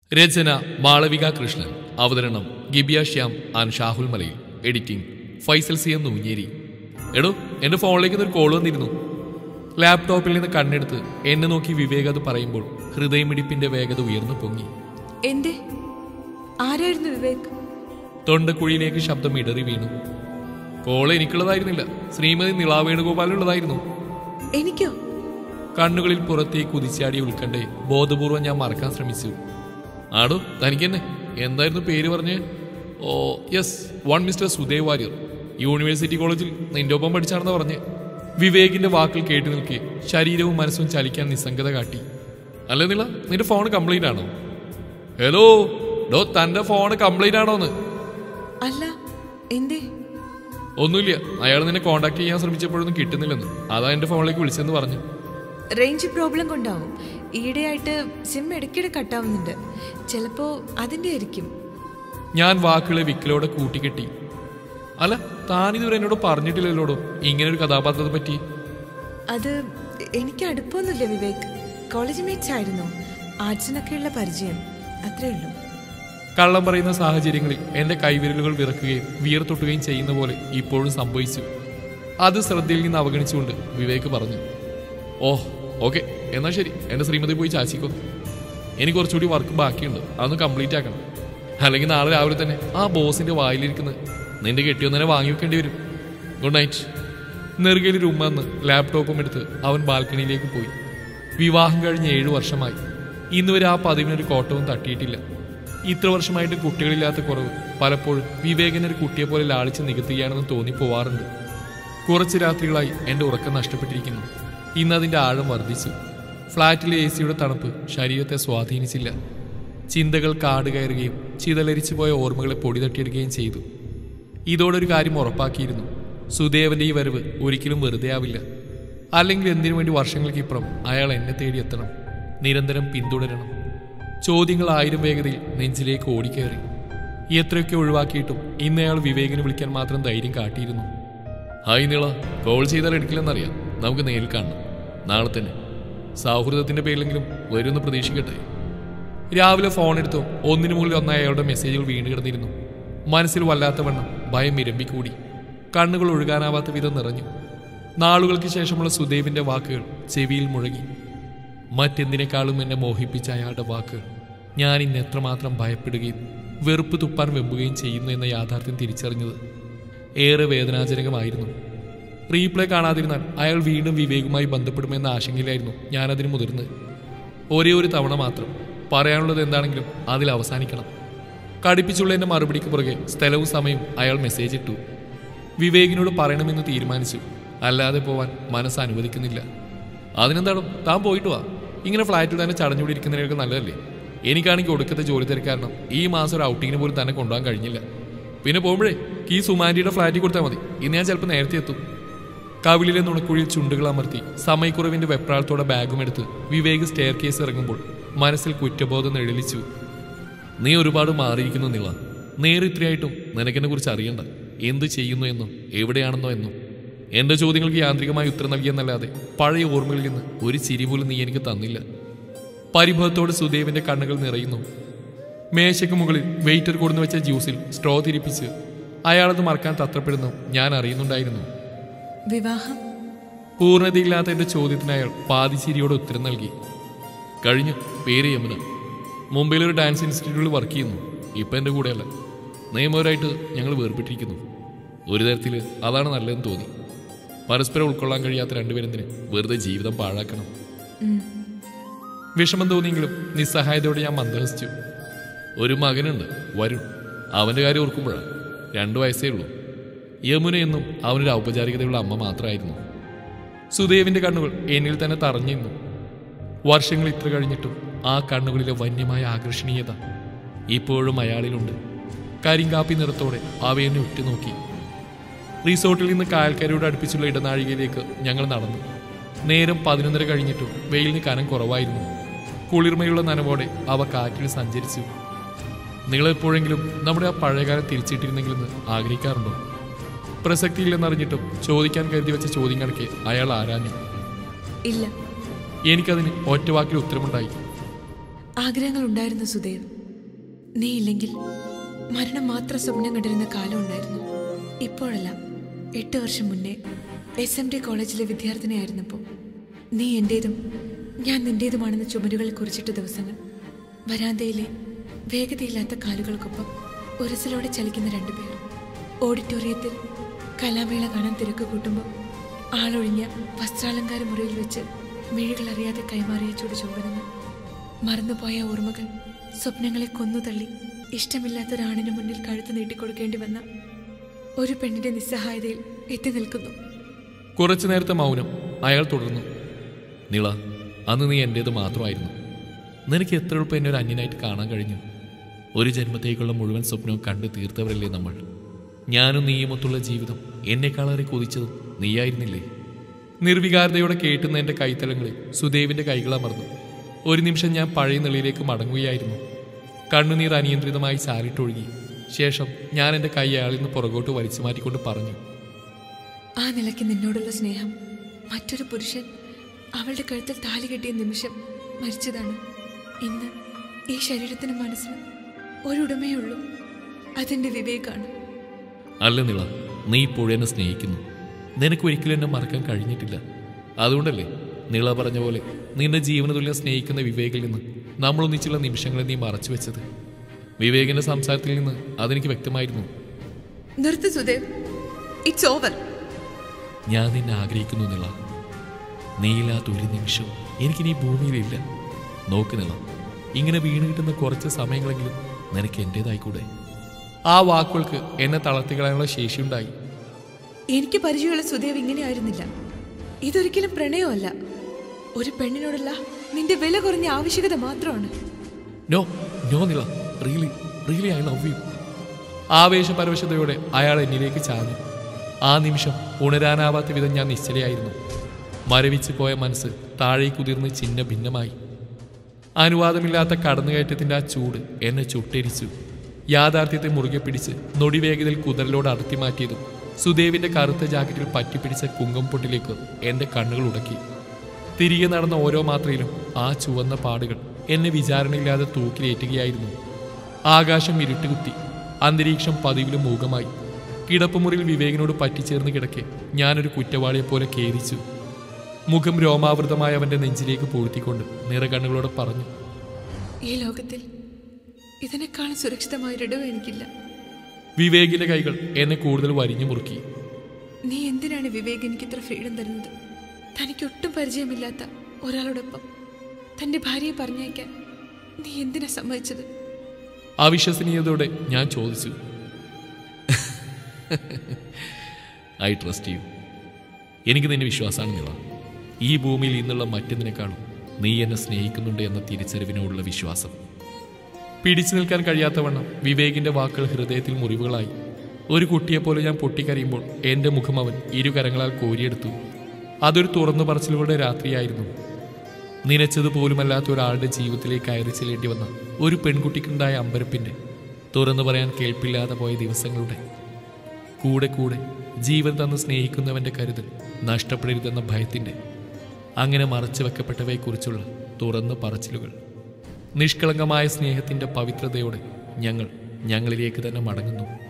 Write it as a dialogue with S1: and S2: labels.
S1: രചന മാളവിക കൃഷ്ണൻ. അവതരണം ഗിബിയ Shyam and Shahul Malayil. Editing Faisal C M Noonjeri. എടോ, എന്റെ ഫോണിലേക്ക് ഒരു കോൾ വന്നിരുന്നു. ലാപ്ടോപ്പിൽ നിന്ന് കണ്ണെടുത്ത് എന്നെ നോക്കി വിവേക് അത് പറയുമ്പോൾ ഹൃദയമിടിപ്പിന്റെ വേഗത ഉയർന്നു പൊങ്ങി.
S2: എന്തേ? ആരായിരുന്നു വിവേക്?
S1: തൊണ്ടക്കുഴിയിലേക്ക് ശബ്ദം ഇടറി വീണു. കോൾ എനിക്കുള്ളതായിരുന്നില്ല, ശ്രീമതി നിളാ വേണുഗോപാലിനുള്ളതായിരുന്നു.
S2: എനിക്കോ?
S1: കണ്ണുകളിൽ പുറത്തേക്ക് കുതിച്ചാടിയ ഉൾക്കണ്ടെ ബോധപൂർവം ഞാൻ മറക്കാൻ ശ്രമിച്ചു. ആടോ, തനിക്കെന്നെ എന്തായിരുന്നു പേര് പറഞ്ഞ്? Oh yes, one mister Sudev Warrier. University കോളേജിൽ നിന്റെ ഒപ്പം പഠിച്ചാണെന്ന് പറഞ്ഞ്. വിവേകിന്റെ വാക്കുകൾ കേട്ടു നിൽക്കെ ശരീരവും മനസ്സും ചലിക്കാൻ നിസ്സംഗത കാട്ടി. അല്ലേ നിള, നിന്റെ ഫോൺ കംപ്ലൈന്റ് ആണോ? ഹലോ ഡോ, തന്റെ ഫോൺ കംപ്ലൈന്റ് ആണോന്ന്?
S2: അല്ല, എന്തേ?
S1: ഒന്നുമില്ല, അയാൾ നിന്നെ കോണ്ടാക്ട് ചെയ്യാൻ ശ്രമിച്ചപ്പോഴൊന്നും കിട്ടുന്നില്ലെന്ന്, അതാ എന്റെ ഫോണിലേക്ക് വിളിച്ചെന്ന് പറഞ്ഞു.
S2: റേഞ്ച് പ്രോബ്ലം കൊണ്ടാവും. ഈയിടെയായിട്ട് സിം ഇടയ്ക്കിടെ കട്ടാവുന്നുണ്ട്. ചിലപ്പോ അതിന്റെ ആയിരിക്കും.
S1: ഞാൻ വാക്കുകളെ വിക്കലോടെ കൂട്ടിക്കെട്ടി. അല്ല, താനിതുവരെ എന്നോട് പറഞ്ഞിട്ടില്ലല്ലോടോ ഇങ്ങനെ ഒരു കഥാപാത്രത്തെ പറ്റി.
S2: അത് എനിക്ക് അടുപ്പമൊന്നുമില്ല വിവേക്. കോളേജ് മേറ്റ്സ് ആയിരുന്നു. ആർട്സിനൊക്കെയുള്ള പരിചയം, അത്രേ ഉള്ളൂ.
S1: കള്ളം പറയുന്ന സാഹചര്യങ്ങളിൽ എന്റെ കൈവിരലുകൾ വിറക്കുകയും വിയർത്തൊട്ടുകയും ചെയ്യുന്ന പോലെ ഇപ്പോഴും സംഭവിച്ചു. അത് ശ്രദ്ധയിൽ നിന്ന് അവഗണിച്ചുകൊണ്ട് വിവേക് പറഞ്ഞു, ഓഹ് ഓക്കെ, എന്നാൽ ശരി, എന്റെ ശ്രീമതി പോയി ചാച്ചിക്കോ. എനിക്ക് കുറച്ചുകൂടി വർക്ക് ബാക്കിയുണ്ട്, അതൊന്ന് കംപ്ലീറ്റ് ആക്കണം. അല്ലെങ്കിൽ നാളെ രാവിലെ തന്നെ ആ ബോസിന്റെ വായിലിരിക്കുന്നത് നിന്റെ കെട്ടിയൊന്നെ വാങ്ങി വെക്കേണ്ടി വരും. Good night. നെറുകയിൽ റൂമെന്ന് ലാപ്ടോപ്പും എടുത്ത് അവൻ ബാൽക്കണിയിലേക്ക് പോയി. വിവാഹം കഴിഞ്ഞ് 7 വർഷമായി. ഇന്നുവരെ ആ പതിവിനൊരു കോട്ടവും തട്ടിയിട്ടില്ല. ഇത്ര വർഷമായിട്ട് കുട്ടികളില്ലാത്ത കുറവ് പലപ്പോഴും വിവേകനൊരു കുട്ടിയെ പോലെ ലാളിച്ച് നികത്തുകയാണെന്ന് തോന്നിപ്പോവാറുണ്ട്. കുറച്ച് രാത്രികളായി എൻ്റെ ഉറക്കം നഷ്ടപ്പെട്ടിരിക്കുന്നു. ഇന്നതിൻ്റെ ആഴം വർദ്ധിച്ചു. ഫ്ളാറ്റിലെ AC-യുടെ തണുപ്പ് ശരീരത്തെ സ്വാധീനിച്ചില്ല. ചിന്തകൾ കാട് കയറുകയും ചിതലരിച്ചു പോയ ഓർമ്മകളെ പൊടി തട്ടിയെടുക്കുകയും ചെയ്തു. ഇതോടൊരു കാര്യം ഉറപ്പാക്കിയിരുന്നു, സുദേവന്റെ ഈ വരവ് ഒരിക്കലും വെറുതെ ആവില്ല. അല്ലെങ്കിൽ എന്തിനു വേണ്ടി വർഷങ്ങൾക്കിപ്പുറം അയാൾ എന്നെ തേടി എത്തണം, നിരന്തരം പിന്തുടരണം. ചോദ്യങ്ങൾ 1000 വേഗതയിൽ നെഞ്ചിലേക്ക് ഓടിക്കയറി. എത്രയൊക്കെ ഒഴിവാക്കിയിട്ടും ഇന്ന് അയാൾ വിവേകിനെ വിളിക്കാൻ മാത്രം ധൈര്യം കാട്ടിയിരുന്നു. ഹായ് നീള, കോൾ ചെയ്താൽ എടുക്കില്ലെന്നറിയാം, നമുക്ക് നേരിൽ കാണണം നാളെ തന്നെ. സൗഹൃദത്തിന്റെ പേരിലെങ്കിലും വരുമെന്ന് പ്രതീക്ഷിക്കട്ടെ. രാവിലെ ഫോൺ എടുത്തു ഒന്നിനു മുകളിൽ ഒന്നായി അയാളുടെ മെസ്സേജുകൾ വീണ് കിടന്നിരുന്നു. മനസ്സിൽ വല്ലാത്ത വണ്ണം ഭയം ഇരമ്പിക്കൂടി. കണ്ണുകൾ ഒഴുകാനാവാത്ത വിധം നിറഞ്ഞു. നാളുകൾക്ക് ശേഷമുള്ള സുദേവിന്റെ വാക്കുകൾ ചെവിയിൽ മുഴങ്ങി. മറ്റെന്തിനേക്കാളും എന്നെ മോഹിപ്പിച്ച അയാളുടെ വാക്കുകൾ ഞാൻ ഇന്ന് എത്രമാത്രം ഭയപ്പെടുകയും വെറുപ്പ് തുപ്പാൻ വെമ്പുകയും ചെയ്യുന്നു എന്ന യാഥാർത്ഥ്യം തിരിച്ചറിഞ്ഞത് ഏറെ വേദനാജനകമായിരുന്നു. റീപ്ലേ കാണാതിരുന്നാൽ അയാൾ വീണ്ടും വിവേകുമായി ബന്ധപ്പെടുമെന്ന ആശങ്കയിലായിരുന്നു ഞാനതിന് മുതിർന്നത്. ഒരേ ഒരു തവണ മാത്രം പറയാനുള്ളത് എന്താണെങ്കിലും അതിൽ അവസാനിക്കണം. കടുപ്പിച്ചുള്ള എൻ്റെ മറുപടിക്ക് പുറകെ സ്ഥലവും സമയവും അയാൾ മെസ്സേജ് ഇട്ടു. വിവേകിനോട് പറയണമെന്ന് തീരുമാനിച്ചു, അല്ലാതെ പോവാൻ മനസ്സ് അനുവദിക്കുന്നില്ല. അതിനെന്താണോ, താൻ പോയിട്ട് വാ. ഇങ്ങനെ ഫ്ലാറ്റിൽ തന്നെ ചടഞ്ഞുകൂടി ഇരിക്കുന്നതിനൊക്കെ നല്ലതല്ലേ? എനിക്കാണെങ്കിൽ ഒടുക്കത്തെ ജോലി തിരക്കാരണം ഈ മാസം ഒരു ഔട്ടിങ്ങിന് പോലും തന്നെ കൊണ്ടുപോകാൻ കഴിഞ്ഞില്ല. പിന്നെ പോകുമ്പോഴേ ഈ സുമാൻറ്റിയുടെ ഫ്ലാറ്റിൽ കൊടുത്താൽ മതി. ഇന്ന് ഞാൻ ചിലപ്പോൾ നേരത്തെ എത്തും. കവിളിലെ നുണക്കുഴിയിൽ ചുണ്ടുകൾ അമർത്തി സമയക്കുറവിന്റെ വെപ്രാളത്തോടെ ബാഗും എടുത്ത് വിവേക് സ്റ്റെയർ കേസ് ഇറങ്ങുമ്പോൾ മനസ്സിൽ കുറ്റബോധം എഴുതിച്ചു. നീ ഒരുപാട് മാറിയിരിക്കുന്നു നിള. നേരെ ഇത്രയായിട്ടും നിനക്കെന്നെ കുറിച്ച് അറിയണ്ട. എന്ത് ചെയ്യുന്നു എന്നോ എവിടെയാണെന്നോ എന്നോ. എന്റെ ചോദ്യങ്ങൾക്ക് യാന്ത്രികമായി ഉത്തരം നൽകിയെന്നല്ലാതെ പഴയ ഓർമ്മകളിൽ നിന്ന് ഒരു ചിരി പോലും നീ എനിക്ക് തന്നില്ല. പരിഭവത്തോടെ സുദേവിന്റെ കണ്ണുകൾ നിറയുന്നു. മേശയ്ക്ക് മുകളിൽ വെയിറ്റർ കൊടുന്നു വെച്ച ജ്യൂസിൽ സ്ട്രോ തിരിപ്പിച്ച് അയാളത് മറക്കാൻ തത്രപ്പെടുന്നു ഞാൻ അറിയുന്നുണ്ടായിരുന്നു.
S2: വിവാഹം?
S1: പൂർണ്ണതയില്ലാത്ത എന്റെ ചോദ്യത്തിന് അയാൾ പാതിച്ചിരിയോടെ ഉത്തരം നൽകി. കഴിഞ്ഞു. പേര് യമുന. മുംബൈയിലൊരു ഡാൻസ് ഇൻസ്റ്റിറ്റ്യൂട്ടിൽ വർക്ക് ചെയ്യുന്നു. ഇപ്പം എൻ്റെ കൂടെയല്ല, നിയമപരമായിട്ട് ഞങ്ങൾ വേർപെട്ടിരിക്കുന്നു. ഒരു തരത്തിൽ അതാണ് നല്ലതെന്ന് തോന്നി. പരസ്പരം ഉൾക്കൊള്ളാൻ കഴിയാത്ത രണ്ടുപേരെന്തിന് വെറുതെ ജീവിതം പാഴാക്കണം? വിഷമം തോന്നിയെങ്കിലും നിസ്സഹായതയോടെ ഞാൻ മന്ദഹസിച്ചു. ഒരു മകനുണ്ട്, വരുൺ. അവൻ്റെ കാര്യം ഓർക്കുമ്പോഴാണ്. 2 വയസ്സേ ഉള്ളൂ. യമുനയെന്നും അവനൊരു ഔപചാരികതയുള്ള അമ്മ മാത്രമായിരുന്നു. സുദേവിന്റെ കണ്ണുകൾ എന്നിൽ തന്നെ തറഞ്ഞിരുന്നു. വർഷങ്ങൾ ഇത്ര കഴിഞ്ഞിട്ടും ആ കണ്ണുകളിലെ വന്യമായ ആകർഷണീയത ഇപ്പോഴും അയാളിലുണ്ട്. കരിങ്കാപ്പി നിറത്തോടെ അവയെന്നെ ഉറ്റുനോക്കി. റിസോർട്ടിൽ നിന്ന് കായൽക്കരയോട് അടുപ്പിച്ചുള്ള ഇടനാഴികയിലേക്ക് ഞങ്ങൾ നടന്നു. നേരം 11:30 കഴിഞ്ഞിട്ടും വെയിലിന് കനം കുറവായിരുന്നു. കുളിർമയുള്ള നനവോടെ അവ കാറ്റിൽ സഞ്ചരിച്ചു. നിങ്ങളെപ്പോഴെങ്കിലും നമ്മുടെ ആ പഴയകാലം തിരിച്ചിട്ടിരുന്നെങ്കിലെന്ന് ആഗ്രഹിക്കാറുണ്ടോ? പ്രസക്തിയില്ലെന്നറിഞ്ഞിട്ടും ചോദിക്കാൻ കരുതി വെച്ച ചോദ്യം കണക്കെ അയാൾ ആരാഞ്ഞു.
S2: ഇല്ല.
S1: എനിക്കതിന് ഒറ്റ വാക്കിൽ ഉത്തരമുണ്ടായി.
S2: ആഗ്രഹങ്ങൾ ഉണ്ടായിരുന്നു സുദേവ്. നീ ഇല്ലെങ്കിൽ മരണം മാത്രം സ്വപ്നം കണ്ടിരുന്ന കാലം ഉണ്ടായിരുന്നു. ഇപ്പോഴല്ല, 8 വർഷം മുന്നേ SMD കോളേജിലെ വിദ്യാർത്ഥിനിയായിരുന്നപ്പോൾ നീ എൻ്റേതും ഞാൻ നിൻ്റേതുമാണെന്ന ചുമരുകൾ കുറിച്ചിട്ട ദിവസങ്ങൾ. വരാന്തയിലെ വേഗതയില്ലാത്ത കാലുകൾക്കൊപ്പം ഉരസലോടെ ചലിക്കുന്ന 2 പേർ. ഓഡിറ്റോറിയത്തിൽ കലാമേള കാണാൻ തിരക്ക് കൂട്ടുമ്പോൾ ആളൊഴിഞ്ഞ വസ്ത്രാലങ്കാര മുറിയിൽ വെച്ച് മിഴികളറിയാതെ കൈമാറിയ ചുടുചുംബനങ്ങൾ. മറന്നുപോയ ഓർമ്മകൾ സ്വപ്നങ്ങളെ കൊന്നുതള്ളി ഇഷ്ടമില്ലാത്തൊരാണിന് മുന്നിൽ കഴുത്ത് നീട്ടിക്കൊടുക്കേണ്ടി വന്ന ഒരു പെണ്ണിന്റെ നിസ്സഹായതയിൽ എത്തി നിൽക്കുന്നു.
S1: കുറച്ചു നേരത്തെ മൗനം. അയാൾ തുടർന്നു. നിള, അന്ന് നീ എൻ്റേത് മാത്രമായിരുന്നു. നിനക്ക് എത്ര എളുപ്പം എന്നെ ഒരു അന്യനായിട്ട് കാണാൻ കഴിഞ്ഞു. ഒരു ജന്മത്തേക്കുള്ള മുഴുവൻ സ്വപ്നവും കണ്ടു തീർത്തവരല്ലേ നമ്മൾ. ഞാനും നീയുമൊത്തുള്ള ജീവിതം എന്നെക്കാളേറെ കൊതിച്ചതും നീയായിരുന്നില്ലേ? നിർവികാരതയോടെ കേട്ടുന്ന എൻ്റെ കൈത്തലങ്ങളിൽ സുദേവിൻ്റെ കൈകൾ അമർന്നു. ഒരു നിമിഷം ഞാൻ പഴയ നിലയിലേക്ക് മടങ്ങുകയായിരുന്നു. കണ്ണുനീർ അനിയന്ത്രിതമായി ചാരിട്ടൊഴുകി. ശേഷം ഞാൻ എൻ്റെ കൈ അയാളിൽ നിന്ന് പുറകോട്ട് വലിച്ചു മാറ്റിക്കൊണ്ട് പറഞ്ഞു,
S2: ആ നിലയ്ക്ക് നിന്നോടുള്ള സ്നേഹം മറ്റൊരു പുരുഷൻ അവളുടെ കഴുത്തിൽ താലി കെട്ടിയ നിമിഷം മരിച്ചതാണ്. ഇന്ന് ഈ ശരീരത്തിനും മനസ്സിനും ഒരുടമേ ഉള്ളൂ. അതെന്റെ വിവേകാണ്.
S1: അല്ല നിള, നീ ഇപ്പോഴും എന്നെ സ്നേഹിക്കുന്നു. നിനക്ക് ഒരിക്കലും എന്നെ മറക്കാൻ കഴിഞ്ഞിട്ടില്ല. അതുകൊണ്ടല്ലേ നിള പറഞ്ഞ പോലെ നിന്റെ ജീവന തുല്യം സ്നേഹിക്കുന്ന വിവേകിൽ നിന്ന് നമ്മളൊന്നിച്ചുള്ള നിമിഷങ്ങളെ നീ മറച്ചു വെച്ചത്. വിവേകിന്റെ സംസാരത്തിൽ നിന്ന് അതെനിക്ക് വ്യക്തമായിരുന്നു.
S2: നിർത്ത് സുദേവ്, ഇറ്റ്സ് ഓവർ.
S1: ഞാൻ നിന്നെ ആഗ്രഹിക്കുന്നു നിള. നീയില്ലാത്ത ഒരു നിമിഷവും എനിക്കിനി ഭൂമിയിലില്ല. നോക്ക് നിള, ഇങ്ങനെ വീണ് കിട്ടുന്ന കുറച്ച് സമയങ്ങളെങ്കിലും നിനക്ക് എൻ്റേതായിക്കൂടെ? ആ വാക്കുകൾക്ക് എന്നെ തളർത്തിക്കളയാനുള്ള ശേഷിയുണ്ടായി.
S2: എനിക്ക് പരിചയമുള്ള സുദേവ് ഇങ്ങനെയായിരുന്നില്ല. ഇതൊരിക്കലും പ്രണയമല്ല, ഒരു പെണ്ണിനോടുള്ള നിന്റെ വില കുറഞ്ഞ ആവശ്യകത മാത്രമാണ്.
S1: No no Nila, really really I love you. ആവേശപരവശതയോടെ അയാൾ എന്നിലേക്ക് ചാഞ്ഞു. ആ നിമിഷം ഉണരാനാവാത്ത വിധം ഞാൻ നിശ്ചലയായിരുന്നു. മരവിച്ചു പോയ മനസ്സ് താഴേക്കുതിർന്ന് ചിന്ന ഭിന്നമായി. അനുവാദമില്ലാത്ത കടന്നുകയറ്റത്തിൻ്റെ ആ ചൂട് എന്നെ ചുട്ടരിച്ചു. യാഥാർത്ഥ്യത്തെ മുറുകെ പിടിച്ച് നൊടിവേഗതയിൽ കുതിരലോട് അടർത്തി മാറ്റിയതും സുദേവിൻ്റെ കറുത്ത ജാക്കറ്റിൽ പറ്റിപ്പിടിച്ച കുങ്കംപൊട്ടിലേക്ക് എൻ്റെ കണ്ണുകൾ ഉടക്കി. തിരികെ നടന്ന ഓരോ മാത്രയിലും ആ ചുവന്ന പാടുകൾ എന്നെ വിചാരണയില്ലാതെ തൂക്കിലേറ്റുകയായിരുന്നു. ആകാശം ഇരുട്ടുകുത്തി. അന്തരീക്ഷം പതിവിലും മൂകമായി. കിടപ്പുമുറിയിൽ വിവേകിനോട് പറ്റിച്ചേർന്ന് കിടക്കെ ഞാനൊരു കുറ്റവാളിയെപ്പോലെ ഖേദിച്ചു. മുഖം രോമാവൃതമായ അവൻ്റെ നെഞ്ചിലേക്ക് പൂഴ്ത്തിക്കൊണ്ട് നിറകണ്ണുകളോട് പറഞ്ഞു,
S2: ഈ ലോകത്തിൽ ഇതിനേക്കാളും സുരക്ഷിതമായൊരിടവും എനിക്കില്ല.
S1: വിവേകിന്റെ കൈകൾ എന്നെ കൂടുതൽ വരിഞ്ഞു മുറുക്കി.
S2: നീ എന്തിനാണ് വിവേക് എനിക്ക് ഇത്ര ഫ്രീഡം തരുന്നത്? തനിക്ക് ഒട്ടും പരിചയമില്ലാത്ത ഒരാളോടൊപ്പം തന്റെ ഭാര്യയെ പറഞ്ഞയക്കാൻ നീ എന്തിനാ സമ്മതിച്ചത്?
S1: അവിശ്വസനീയതയോടെ ഞാൻ ചോദിച്ചു. I trust you. എനിക്ക് നിന്നെ വിശ്വാസമാണ് നിള. ഈ ഭൂമിയിൽ ഇന്നുള്ള മറ്റെന്തിനേക്കാളും നീ എന്നെ സ്നേഹിക്കുന്നുണ്ട് എന്ന തിരിച്ചറിവിനോടുള്ള വിശ്വാസം. പിടിച്ചു നിൽക്കാൻ കഴിയാത്തവണ്ണം വിവേകിന്റെ വാക്കുകൾ ഹൃദയത്തിൽ മുറിവുകളായി. ഒരു കുട്ടിയെപ്പോലെ ഞാൻ പൊട്ടിക്കരയുമ്പോൾ എൻ്റെ മുഖം അവൻ ഇരുകരങ്ങളാൽ കോരിയെടുത്തു. അതൊരു തുറന്നു പറച്ചിലുകളുടെ രാത്രിയായിരുന്നു. നനച്ചതുപോലുമല്ലാത്ത ഒരാളുടെ ജീവിതത്തിലേക്ക് കയറി ചെല്ലേണ്ടി വന്ന ഒരു പെൺകുട്ടിക്കുണ്ടായ അമ്പരപ്പിൻ്റെ, തുറന്നു പറയാൻ കേൾപ്പില്ലാതെ പോയ ദിവസങ്ങളുടെ, കൂടെ കൂടെ ജീവൻ തന്ന് സ്നേഹിക്കുന്നവൻ്റെ കരുതൽ നഷ്ടപ്പെടരുതെന്ന ഭയത്തിൻ്റെ, അങ്ങനെ മറച്ചു വെക്കപ്പെട്ടവയെക്കുറിച്ചുള്ള തുറന്നു പറച്ചിലുകൾ. നിഷ്കളങ്കമായ സ്നേഹത്തിൻ്റെ പവിത്രതയോടെ ഞങ്ങളിലേക്ക് തന്നെ മടങ്ങുന്നു.